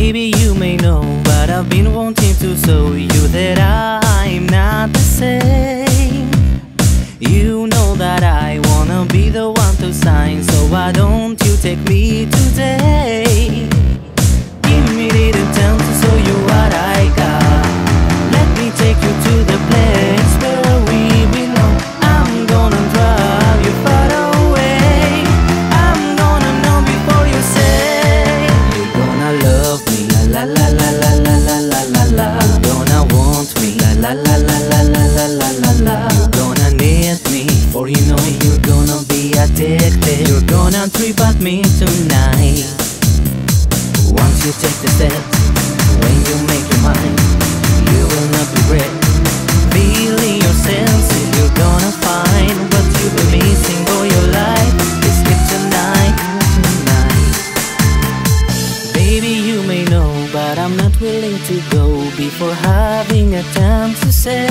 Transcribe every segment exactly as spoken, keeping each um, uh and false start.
Baby, you may know, but I've been wanting to show you that I'm not the same. You know that I wanna be the one to sign, so why don't you take me today? Give me little time to show you what I got. Let me take you to the place where we belong. I'm gonna drive you far away. I'm gonna know before you say you're gonna love me. La la la la la la la la la. You're gonna want me. La la la la la la la la la la. You're gonna need me, for you know you're gonna be addicted. You're gonna trip at me tonight. Once you take the step, when you make your mind, you will not regret. Feeling your senses, you're gonna find what you've been missing for your life. Let's get tonight, tonight. Baby, you may know, but I'm not willing to go before having a time to say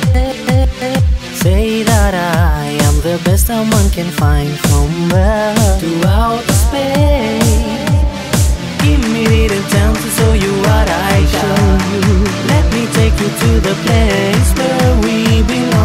Say that I am the best someone can find somewhere throughout space. Give me little time to show you what I got. Let me take you to the place where we belong.